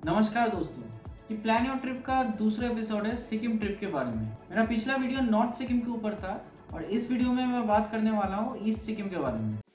नमस्कार दोस्तों, कि प्लान योर ट्रिप का दूसरा एपिसोड है सिक्किम ट्रिप के बारे में। मेरा पिछला वीडियो नॉर्थ सिक्किम के ऊपर था और इस वीडियो में मैं बात करने वाला हूँ ईस्ट सिक्किम के बारे में।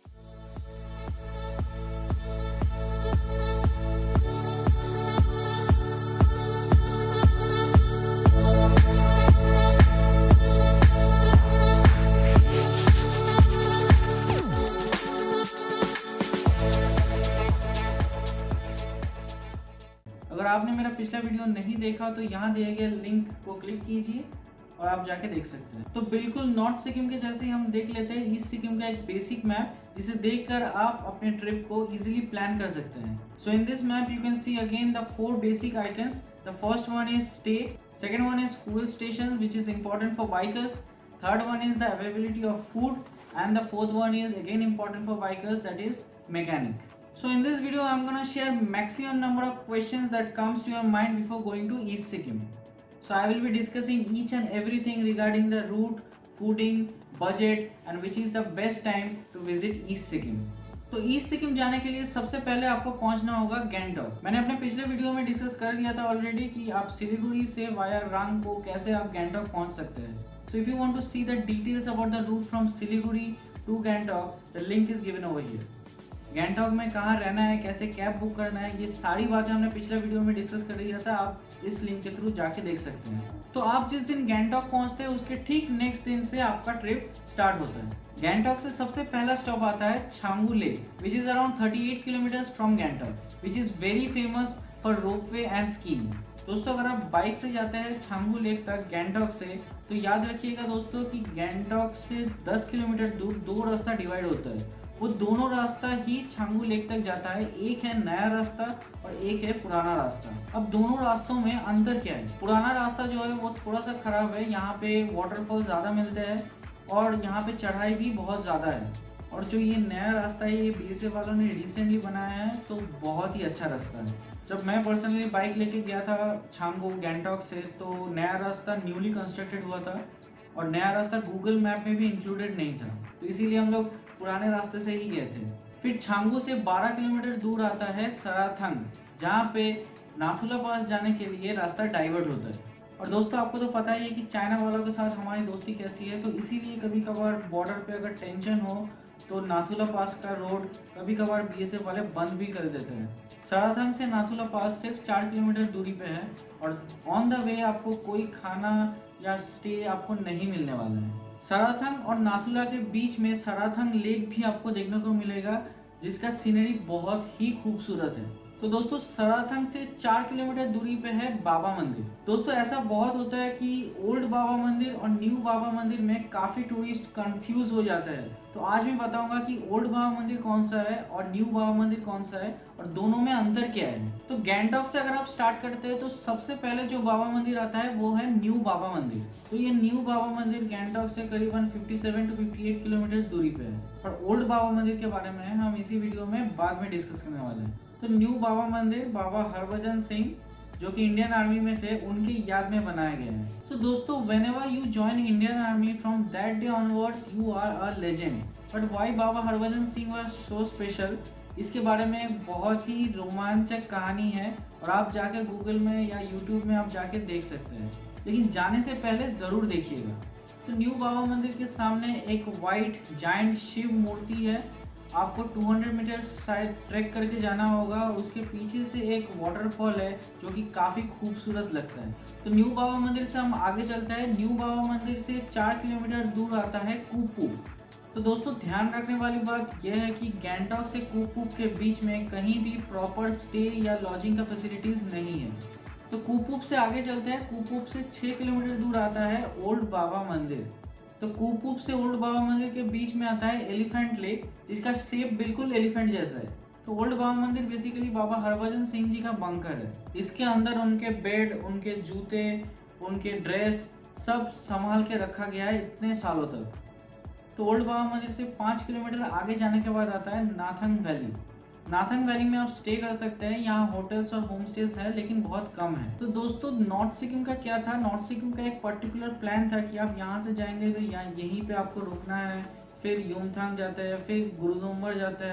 अगर आपने मेरा पिछला वीडियो नहीं देखा तो यहाँ दिए गए लिंक को क्लिक कीजिए और आप जाके देख सकते हैं। तो बिल्कुल नॉर्थ सिक्किम के जैसे ही हम देख लेते हैं ईस्ट सिक्किम का एक बेसिक मैप, जिसे देखकर आप अपने ट्रिप को इजीली प्लान कर सकते हैं। So in this map you can see again the 4 basic icons. The first one is stay, second one is fuel station which is important for bikers, third one is the availability of food, and the fourth one is again important for bikers, that is mechanic. So in this video I'm gonna share maximum number of questions that comes to your mind before going to East Sikkim. So I will be discussing each and everything regarding the route, fooding, budget and which is the best time to visit East Sikkim. तो East Sikkim जाने के लिए सबसे पहले आपको पहुंचना होगा गैंगटॉक। मैंने अपने पिछले वीडियो में डिस्कस कर दिया था ऑलरेडी कि आप सिलीगुड़ी से वाया रांगपो कैसे आप गैंगटॉक पहुंच सकते हैं। So if you want to see the details about the route from Siliguri to Gangtok, the link is given over here. Gangtok में कहाँ रहना है, कैसे कैब बुक करना है, ये सारी बातें हमने पिछले वीडियो में डिस्कस कर दिया था। आप इस लिंक के थ्रू जाके देख सकते हैं। तो आप जिस दिन गैंगटॉक पहुंचते हैं उसके ठीक नेक्स्ट दिन से आपका ट्रिप स्टार्ट होता है। गैंगटॉक से सबसे पहला स्टॉप आता है Changu lake which is around 38 kilometres from Gangtok, which is very famous for ropeway and skiing. दोस्तों अगर आप बाइक से जाते हैं छांगू लेक तक गैंगटॉक से, तो याद रखिएगा दोस्तों कि गैंगटॉक से 10 किलोमीटर दूर 2 रास्ता डिवाइड होता है। वो दोनों रास्ता ही छांगू लेक तक जाता है। एक है नया रास्ता और एक है पुराना रास्ता। अब दोनों रास्तों में अंतर क्या है? पुराना रास्ता जो है वो थोड़ा सा खराब है, यहाँ पे वाटरफॉल ज़्यादा मिलते हैं और यहाँ पे चढ़ाई भी बहुत ज़्यादा है। और जो ये नया रास्ता है ये बीएसएफ वालों ने रिसेंटली बनाया है, तो बहुत ही अच्छा रास्ता है। जब मैं पर्सनली बाइक लेके गया था छांगू गैंगटॉक से, तो नया रास्ता न्यूली कंस्ट्रक्टेड हुआ था और नया रास्ता गूगल मैप में भी इंक्लूडेड नहीं था, तो इसीलिए हम लोग पुराने रास्ते से ही गए थे। फिर छांगू से 12 किलोमीटर दूर आता है सराथंग, जहाँ पे नाथुला पास जाने के लिए रास्ता डाइवर्ट होता है। और दोस्तों आपको तो पता ही है कि चाइना वालों के साथ हमारी दोस्ती कैसी है, तो इसीलिए कभी कभार बॉर्डर पे अगर टेंशन हो तो नाथुला पास का रोड कभी कभार बीएसएफ वाले बंद भी कर देते हैं। सराथंग से नाथुला पास सिर्फ 4 किलोमीटर दूरी पे है और ऑन द वे आपको कोई खाना या स्टे आपको नहीं मिलने वाला है। सराथंग और नाथुला के बीच में सराथंग लेक भी आपको देखने को मिलेगा, जिसका सीनरी बहुत ही खूबसूरत है। तो दोस्तों सराथंग से 4 किलोमीटर दूरी पे है बाबा मंदिर। दोस्तों ऐसा बहुत होता है कि ओल्ड बाबा मंदिर और न्यू बाबा मंदिर में काफी टूरिस्ट कंफ्यूज हो जाते हैं। तो आज मैं बताऊंगा कि ओल्ड बाबा मंदिर कौन सा है और न्यू बाबा मंदिर कौन सा है और दोनों में अंतर क्या है। तो गैंगटॉक से अगर आप स्टार्ट करते हैं तो सबसे पहले जो बाबा मंदिर आता है वो है न्यू बाबा मंदिर। तो ये न्यू बाबा मंदिर गैंगटॉक से करीबन 57 to 58 किलोमीटर दूरी पे है। और ओल्ड बाबा मंदिर के बारे में हम इसी वीडियो में बाद में डिस्कस करने वाले हैं। तो न्यू बाबा मंदिर बाबा हरभजन सिंह जो कि इंडियन आर्मी में थे, उनकी याद में बनाया गया है। तो दोस्तों whenever you join Indian Army from that day onwards you are a legend. But why Baba Harbhajan Singh was so special? इसके बारे में एक बहुत ही रोमांचक कहानी है और आप जाके गूगल में या यूट्यूब में आप जाके देख सकते हैं, लेकिन जाने से पहले ज़रूर देखिएगा। तो न्यू बाबा मंदिर के सामने एक वाइट जायंट शिव मूर्ति है। आपको 200 मीटर शायद ट्रैक करके जाना होगा। उसके पीछे से एक वाटरफॉल है जो कि काफ़ी खूबसूरत लगता है। तो न्यू बाबा मंदिर से हम आगे चलते हैं। न्यू बाबा मंदिर से 4 किलोमीटर दूर आता है कूपू। तो दोस्तों ध्यान रखने वाली बात यह है कि गैंगटॉक से कूपू के बीच में कहीं भी प्रॉपर स्टे या लॉजिंग का फैसिलिटीज़ नहीं है। तो कूपू से आगे चलते हैं। कूपू से 6 किलोमीटर दूर आता है ओल्ड बाबा मंदिर। तो कूपू से ओल्ड बाबा मंदिर के बीच में आता है एलिफेंट लेक, जिसका शेप बिल्कुल एलिफेंट जैसा है। तो ओल्ड बाबा मंदिर बेसिकली बाबा हरभजन सिंह जी का बंकर है। इसके अंदर उनके बेड, उनके जूते, उनके ड्रेस सब संभाल के रखा गया है इतने सालों तक। तो ओल्ड बाबा मंदिर से 5 किलोमीटर आगे जाने के बाद आता है नाथंग वैली। नाथंग वैली में आप स्टे कर सकते हैं। यहाँ होटल्स और होम स्टेज है लेकिन बहुत कम है। तो दोस्तों नॉर्थ सिक्किम का क्या था? नॉर्थ सिक्किम का एक पर्टिकुलर प्लान था कि आप यहाँ से जाएंगे तो यहाँ यहीं पे आपको रुकना है, फिर युमथांग जाता है, फिर गुरुदोम्बर जाता है,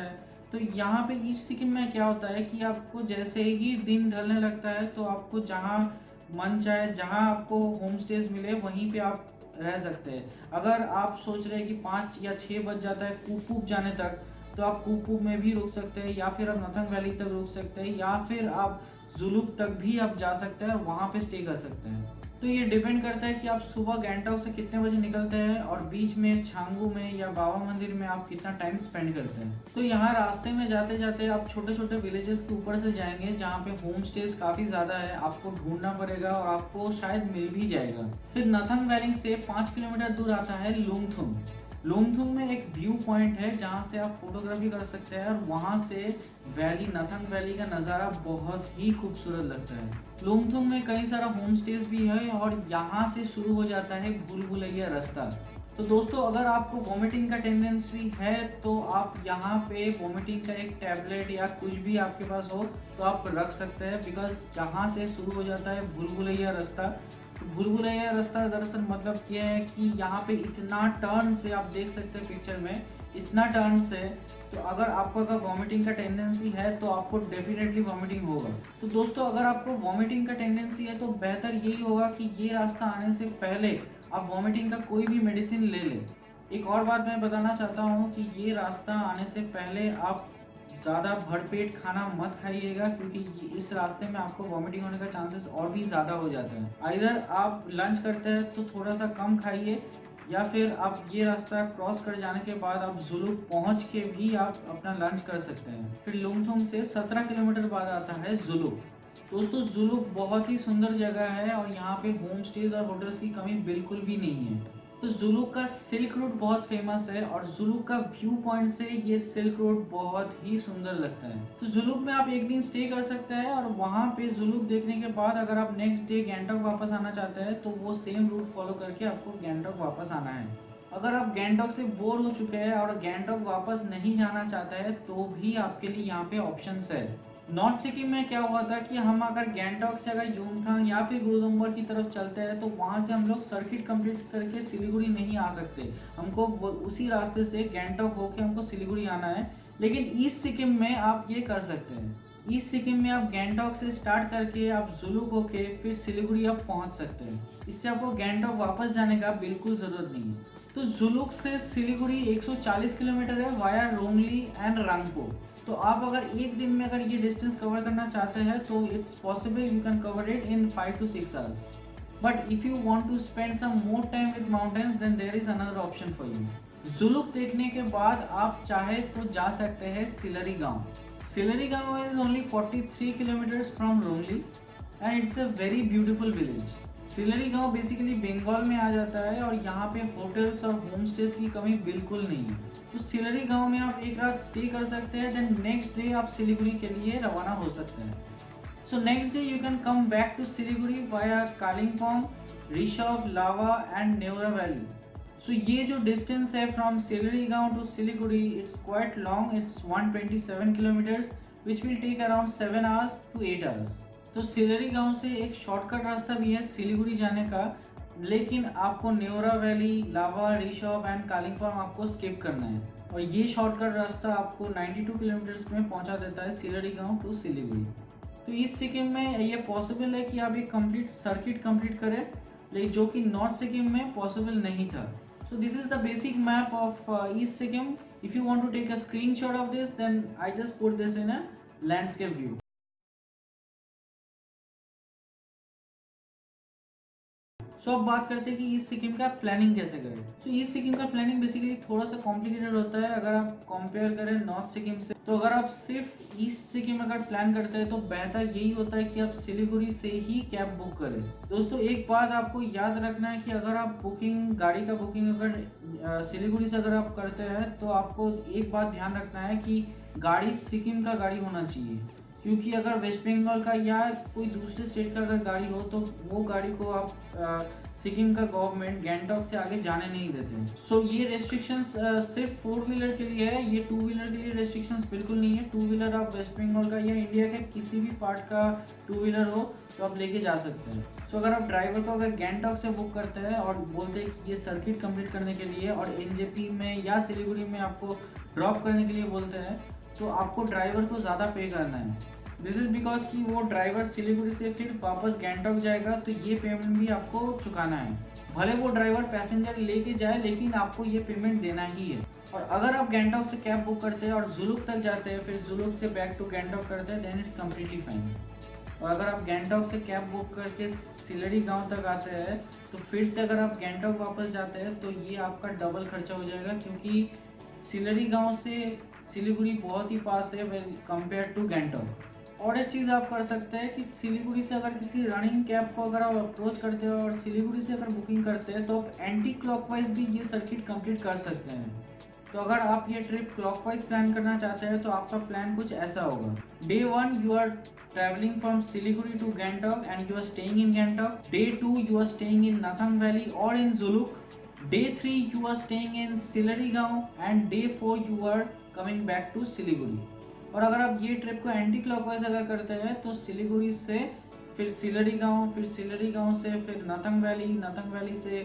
तो यहाँ पे ईस्ट सिक्किम में क्या होता है कि आपको जैसे ही दिन ढलने लगता है तो आपको जहाँ मन चाहे, जहाँ आपको होम स्टेज मिले वहीं पे आप रह सकते हैं। अगर आप सोच रहे हैं कि 5 या 6 बज जाता है कुपूप जाने तक, तो आप कुपूप में भी रुक सकते हैं, या फिर आप नथंग वैली तक रुक सकते हैं, या फिर आप जुलुक तक भी आप जा सकते हैं और वहाँ पे स्टे कर सकते हैं। तो ये डिपेंड करता है कि आप सुबह गैंगटॉक से कितने बजे निकलते हैं और बीच में छांगू में या बाबा मंदिर में आप कितना टाइम स्पेंड करते हैं। तो यहाँ रास्ते में जाते जाते आप छोटे छोटे विलेजेस के ऊपर से जाएंगे जहाँ पे होम स्टेज काफ़ी ज़्यादा है, आपको ढूंढना पड़ेगा और आपको शायद मिल भी जाएगा। फिर नथंग वैली से 5 किलोमीटर दूर आता है लुंगथुंग। लुंगथुंग में एक व्यू पॉइंट है जहाँ से आप फोटोग्राफी कर सकते हैं और वहाँ से वैली, नथंग वैली का नज़ारा बहुत ही खूबसूरत लगता है। लुंगथुंग में कई सारा होम स्टेज भी है और यहाँ से शुरू हो जाता है भूल भुलैया रास्ता। तो दोस्तों, अगर आपको वॉमिटिंग का टेंडेंसी है तो आप यहाँ पे वॉमिटिंग का एक टैबलेट या कुछ भी आपके पास हो तो आप रख सकते हैं, बिकॉज जहाँ से शुरू हो जाता है भूल भुलैया रास्ता। भूल भुलैया रास्ता दरअसल मतलब ये है कि यहाँ पे इतना टर्न से आप देख सकते हैं पिक्चर में, इतना टर्न से, तो अगर आपको अगर वॉमिटिंग का टेंडेंसी है तो आपको डेफिनेटली वॉमिटिंग होगा। तो दोस्तों, अगर आपको वॉमिटिंग का टेंडेंसी है तो बेहतर यही होगा कि ये रास्ता आने से पहले आप वॉमिटिंग का कोई भी मेडिसिन ले लें। एक और बात मैं बताना चाहता हूँ कि ये रास्ता आने से पहले आप ज़्यादा भरपेट खाना मत खाइएगा, क्योंकि इस रास्ते में आपको वॉमिटिंग होने का चांसेस और भी ज़्यादा हो जाता है। आइदर आप लंच करते हैं तो थोड़ा सा कम खाइए, या फिर आप ये रास्ता क्रॉस कर जाने के बाद आप जुलुक पहुंच के भी आप अपना लंच कर सकते हैं। फिर लुंगथुंग से 17 किलोमीटर बाद आता है जुलुक। दोस्तों, जुलुक बहुत ही सुंदर जगह है और यहाँ पे होम स्टेज और होटल्स की कमी बिल्कुल भी नहीं है। तो जुलुक का सिल्क रूट बहुत फेमस है और जुलुक का व्यू पॉइंट से ये सिल्क रूट बहुत ही सुंदर लगता है। तो जुलुक में आप एक दिन स्टे कर सकते हैं और वहाँ पे जुलुक देखने के बाद अगर आप नेक्स्ट डे गैंगटॉक वापस आना चाहते हैं तो वो सेम रूट फॉलो करके आपको गैंगटॉक वापस आना है। अगर आप गैंगटॉक से बोर हो चुके हैं और गैंगटॉक वापस नहीं जाना चाहते हैं तो भी आपके लिए यहाँ पे ऑप्शंस है। नॉर्थ सिक्किम में क्या हुआ था कि हम अगर गैंगटॉक से अगर युमथांग या फिर गुरुदुम्बर की तरफ चलते हैं तो वहाँ से हम लोग सर्किट कंप्लीट करके सिलीगुड़ी नहीं आ सकते, हमको उसी रास्ते से गैंगटॉक होके हमको सिलीगुड़ी आना है। लेकिन ईस्ट सिक्किम में आप ये कर सकते हैं। ईस्ट सिक्किम में आप गैंगटॉक से स्टार्ट करके आप जुलुक होके फिर सिलीगुड़ी आप पहुँच सकते हैं। इससे आपको गैंगटॉक वापस जाने का बिल्कुल ज़रूरत नहीं है। तो जुलुक से सिलीगुड़ी 140 किलोमीटर है वाया रोंगली एंड रंगपो। तो आप अगर एक दिन में अगर ये डिस्टेंस कवर करना चाहते हैं तो it's possible, you can cover it in 5 to 6 hours। But if you want to spend some more time with mountains then there is another option for you. Zuluk देखने के बाद आप चाहे तो जा सकते हैं ciliary Gaon. Silery Gaon is only 43 kilometres from Rongli and it's a very beautiful village. Silery Gaon basically Bengal में आ जाता है और यहाँ पे होटल्स और होम स्टेज की कमी बिल्कुल नहीं है। तो सिलरी गांव में आप एक रात स्टे कर सकते हैं, देन नेक्स्ट डे आप सिलीगुड़ी के लिए रवाना हो सकते हैं। So next day you can come back to Siliguri via Kalimpong, Rishop, Lava and Neora valley. So ये जो डिस्टेंस है from Silery Gaon to Siliguri, it's quite long, it's 127 kilometres which will take around 7 hours to 8 hours। तो सिलरी गांव से एक शॉर्टकट रास्ता भी है सिलीगुड़ी जाने का, लेकिन आपको नेवरा वैली, लावा, रिशॉप एंड कालिम्पोंग आपको स्किप करना है और ये शॉर्टकट रास्ता आपको 92 किलोमीटर्स में पहुंचा देता है सिलरी गांव टू सिलीगुड़ी। तो इस सिक्किम में ये पॉसिबल है कि आप एक कंप्लीट सर्किट कंप्लीट करें, लेकिन जो कि नॉर्थ सिक्किम में पॉसिबल नहीं था। So this is the basic map of east Sikkim. If you want to take a screenshot of this then I just put this in a landscape view. So अब बात करते हैं कि ईस्ट सिक्किम का प्लानिंग कैसे करें। तो ईस्ट सिक्किम का प्लानिंग बेसिकली थोड़ा सा कॉम्प्लिकेटेड होता है अगर आप कंपेयर करें नॉर्थ सिक्किम से। तो अगर आप सिर्फ ईस्ट सिक्किम अगर प्लान करते हैं तो बेहतर यही होता है कि आप सिलीगुड़ी से ही कैब बुक करें। दोस्तों, एक बात आपको याद रखना है कि अगर आप गाड़ी का बुकिंग अगर सिलीगुड़ी से अगर आप करते हैं तो आपको एक बात ध्यान रखना है कि गाड़ी सिक्किम का गाड़ी होना चाहिए, क्योंकि अगर वेस्ट बंगाल का या कोई दूसरे स्टेट का अगर गाड़ी हो तो वो गाड़ी को आप सिक्किम का गवर्नमेंट गैंगटॉक से आगे जाने नहीं देते। सो ये रेस्ट्रिक्शंस सिर्फ 4 व्हीलर के लिए है, ये 2 व्हीलर के लिए रेस्ट्रिक्शंस बिल्कुल नहीं है। 2 व्हीलर आप वेस्ट बंगाल का या इंडिया के किसी भी पार्ट का 2 व्हीलर हो तो आप लेके जा सकते हैं। सो अगर आप ड्राइवर को अगर गैंगटॉक से बुक करते हैं और बोलते हैं कि ये सर्किट कंप्लीट करने के लिए और एनजेपी में या सिलीगुड़ी में आपको ड्रॉप करने के लिए बोलते हैं, तो आपको ड्राइवर को ज़्यादा पे करना है। दिस इज़ बिकॉज कि वो ड्राइवर सिलीगुड़ी से फिर वापस गैंगटॉक जाएगा, तो ये पेमेंट भी आपको चुकाना है। भले वो ड्राइवर पैसेंजर लेके जाए, लेकिन आपको ये पेमेंट देना ही है। और अगर आप गैंगटॉक से कैब बुक करते हैं और जुलुक तक जाते हैं, फिर जुलुक से बैक टू गैंगटॉक करते हैं, देन इट्स कम्प्लीटली फाइन। और अगर आप गैंगटॉक से कैब बुक करके सिलड़ी गांव तक आते हैं, तो फिर से अगर आप गैंगटॉक वापस जाते हैं, तो ये आपका डबल खर्चा हो जाएगा, क्योंकि सिलड़ी गांव से सिलीगुड़ी बहुत ही पास है वेल कंपेयर टू गैंगटॉक। और एक चीज़ आप कर सकते हैं कि सिलीगुड़ी से अगर किसी रनिंग कैब को अगर आप अप्रोच करते हो और सिलीगुड़ी से अगर बुकिंग करते हैं, तो आप एंटी क्लॉकवाइज भी ये सर्किट कंप्लीट कर सकते हैं। तो अगर आप ये ट्रिप क्लॉकवाइज प्लान करना चाहते हैं, तो आपका प्लान कुछ ऐसा होगा। Day 1 you are traveling from Siliguri to Gangtok and you are staying in Gangtok. Day 2 you are staying in Nathang Valley or in Zuluk. Day 3 you are staying in Siladi Gaon and Day 4 you are coming back to Siliguri. और अगर आप ये trip को anti clockwise अगर करते हैं, तो सिलीगुड़ी से फिर सिलड़ी गांव, फिर सिलड़ी गांव से फिर नथंग वैली से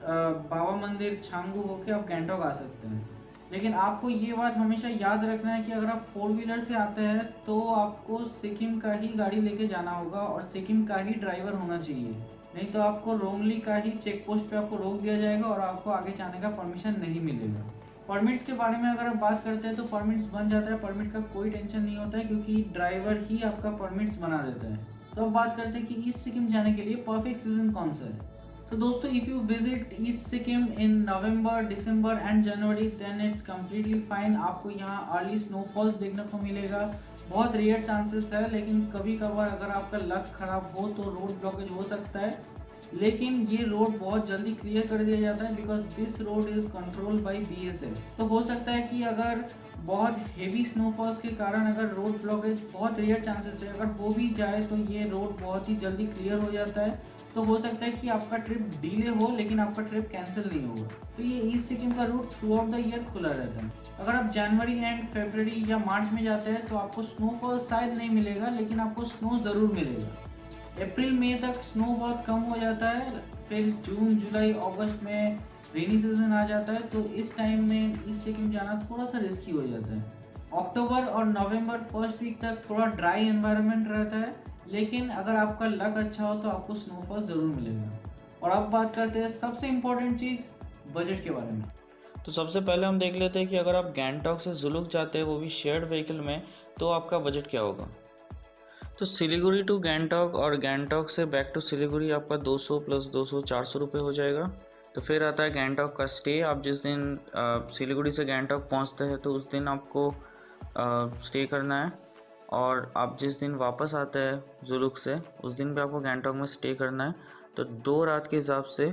बाबा मंदिर छांगू होके आप गैंगटॉक आ सकते हैं। लेकिन आपको ये बात हमेशा याद रखना है कि अगर आप 4 व्हीलर से आते हैं, तो आपको सिक्किम का ही गाड़ी लेके जाना होगा और सिक्किम का ही ड्राइवर होना चाहिए। नहीं तो आपको रोंगली का ही चेक पोस्ट पे आपको रोक दिया जाएगा और आपको आगे जाने का परमिशन नहीं मिलेगा। परमिट्स के बारे में अगर आप बात करते हैं, तो परमिट्स बन जाता है, परमिट का कोई टेंशन नहीं होता है, क्योंकि ड्राइवर ही आपका परमिट्स बना देता है। तो अब बात करते हैं कि ईस्ट सिक्किम जाने के लिए परफेक्ट सीजन कौन सा है। तो दोस्तों, if you visit east Sikkim in November, December and January, then it's completely fine. आपको यहाँ अर्ली स्नोफॉल्स देखने को मिलेगा। बहुत रेयर चांसेस है, लेकिन कभी कभार अगर आपका लक खराब हो तो रोड ब्लॉकेज हो सकता है, लेकिन ये रोड बहुत जल्दी क्लियर कर दिया जाता है, because this road is control by BSF। तो हो सकता है कि अगर बहुत हेवी स्नोफॉल्स के कारण अगर रोड ब्लॉकेज, बहुत रेयर चांसेस है, अगर हो भी जाए तो ये रोड बहुत ही जल्दी क्लियर हो जाता है। तो हो सकता है कि आपका ट्रिप डिले हो, लेकिन आपका ट्रिप कैंसिल नहीं होगा। तो ये ईस्ट सिक्किम का route throughout the year खुला रहता है। अगर आप जनवरी एंड फरवरी या मार्च में जाते हैं, तो आपको स्नोफॉल शायद नहीं मिलेगा, लेकिन आपको स्नो ज़रूर मिलेगा। अप्रैल मई तक स्नो बहुत कम हो जाता है, फिर जून जुलाई अगस्त में रेनी सीजन आ जाता है, तो इस टाइम में ईस्ट सिक्किम जाना थोड़ा सा रिस्की हो जाता है। अक्टूबर और नवंबर फर्स्ट वीक तक थोड़ा ड्राई एनवायरनमेंट रहता है, लेकिन अगर आपका लक अच्छा हो तो आपको स्नोफॉल ज़रूर मिलेगा। और अब बात करते हैं सबसे इम्पोर्टेंट चीज़, बजट के बारे में। तो सबसे पहले हम देख लेते हैं कि अगर आप गैंगटॉक से जुलुक जाते हैं, वो भी शेयर्ड व्हीकल में, तो आपका बजट क्या होगा। तो सिलीगुड़ी टू गैंगटॉक और गैंगटॉक से बैक टू सिलीगुड़ी आपका 200 + 200 400 रुपये हो जाएगा। तो फिर आता है गैंगटॉक का स्टे। आप जिस दिन सिलीगुड़ी से गैंगटॉक पहुंचते हैं, तो उस दिन आपको स्टे करना है, और आप जिस दिन वापस आते हैं जुलुक से, उस दिन भी आपको गैंगटॉक में स्टे करना है। तो 2 रात के हिसाब से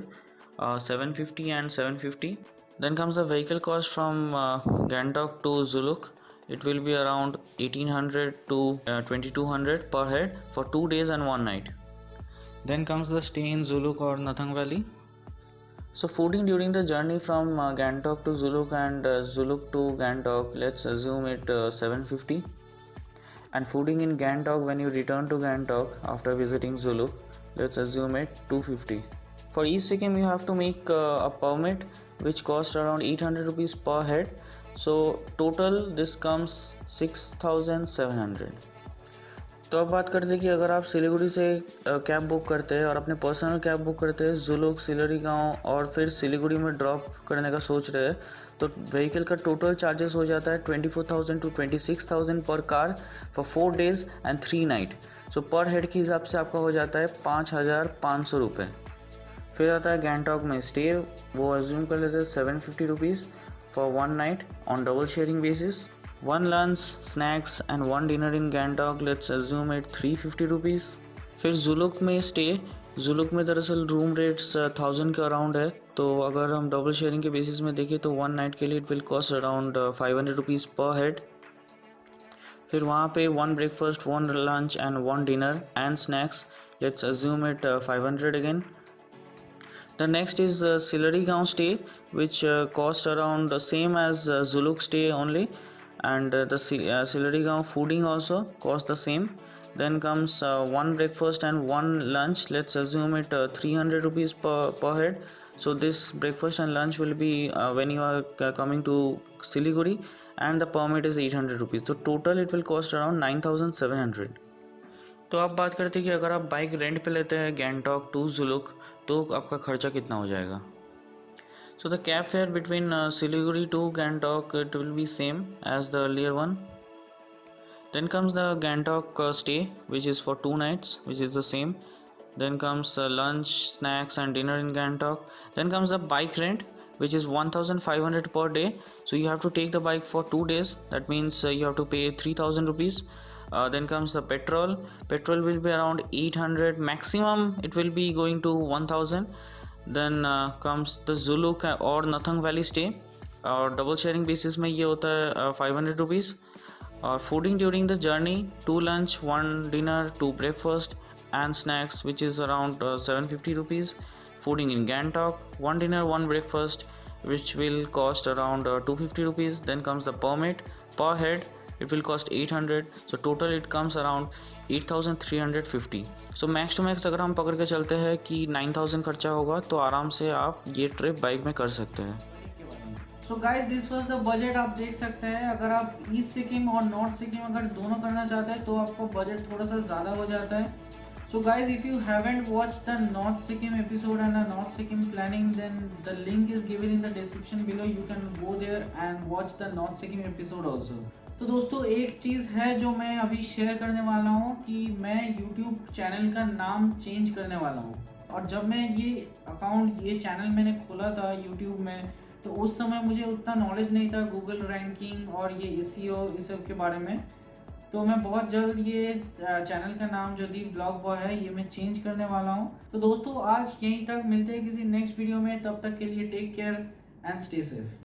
750 and 750। Then comes the vehicle cost from Gangtok to Zuluk. It will be around 1800 to 2200 per head for 2 days and 1 night. Then comes the stay in Zuluk or Nathang Valley. So fooding during the journey from Gangtok to Zuluk and Zuluk to Gangtok, let's assume it 750. And fooding in Gangtok when you return to Gangtok after visiting Zuluk, let's assume it 250. For East Sikkim, you have to make a permit which costs around 800 rupees per head. So total this comes 6700. तो अब बात करते हैं कि अगर आप सिलीगुड़ी से cab book करते हैं और अपने पर्सनल कैब बुक करते हैं जुलुक, सिलड़ी गांव और फिर सिलीगुड़ी में ड्रॉप करने का सोच रहे हैं, तो व्हीकल का टोटल चार्जेस हो जाता है 24,000 to 26,000 पर car for 4 days and 3 night. So per head के हिसाब से आपका हो जाता है 5,500 रुपये। फिर आता है गैंगटॉक में स्टे, वो एज्यूम कर लेते हैं 750 rupees for 1 night on double sharing basis. 1 lunch, snacks and 1 dinner in Gangtok, let's assume it 350 rupees. फिर जुलुक में स्टे, जुलुक में दरअसल रूम रेट्स 1000 के अराउंड है, तो अगर हम डबल शेयरिंग के बेसिस में देखें तो 1 night के लिए it will cost around 500 rupees per head. फिर वहाँ पे 1 breakfast, 1 lunch and 1 dinner and snacks, let's assume it 500 again. The next is Siladi Gaon stay, which cost around the same as Zuluk stay only, and the Siladi Gaon fooding also cost the same. Then comes 1 breakfast and 1 lunch, let's assume it 300 rupees per head. So this breakfast and lunch will be when you are coming to Siliguri, and the permit is 800 rupees. So total it will cost around 9700. तो आप बात करते हैं कि अगर आप bike rent पे लेते हैं गैंगटॉक टू जुलुक तो आपका खर्चा कितना हो जाएगा. So the cab fare between Siliguri to Gangtok, it will be same as the earlier one. Then comes the Gangtok stay, which is for 2 nights, which is the same. Then comes lunch, snacks and dinner in Gangtok. Then comes the bike rent, which is 1500 per day. So you have to take the bike for 2 days. That means you have to pay 3000 rupees. Then comes the petrol. Petrol will be around 800. Maximum it will be going to 1000. Then comes the Zuluk और Nathang valley stay और double sharing basis में ये होता है 500 rupees. और fooding during the journey 2 lunch 1 dinner 2 breakfast and snacks which is around 750 rupees. Fooding in Gangtok 1 dinner 1 breakfast which will cost around 250 rupees. Then comes the permit per head, it will cost 800. So total it comes around 8350. So max to max अगर हम पकड़ के चलते हैं कि 9000 खर्चा होगा तो आराम से आप ये ट्रिप बाइक में कर सकते हैं. So guys this was the budget. आप देख सकते हैं अगर आप ईस्ट सिक्किम और नॉर्थ सिक्किम अगर दोनों करना चाहते हैं तो आपको बजट थोड़ा सा ज़्यादा हो जाता है. So guys, if you haven't watched the North Sikkim episode and the North Sikkim planning, then the link is given in the description below. You can go there and watch the North Sikkim episode also. तो दोस्तों एक चीज़ है जो मैं अभी share करने वाला हूँ कि मैं YouTube चैनल का नाम चेंज करने वाला हूँ. और जब मैं ये चैनल मैंने खोला था YouTube में तो उस समय मुझे उतना नॉलेज नहीं था गूगल रैंकिंग और ये SEO इस सब के बारे में. तो मैं बहुत जल्द ये चैनल का नाम जो दीप ब्लॉग बॉय है ये मैं चेंज करने वाला हूँ. तो दोस्तों आज यहीं तक, मिलते हैं किसी नेक्स्ट वीडियो में. तब तक के लिए take care and stay safe.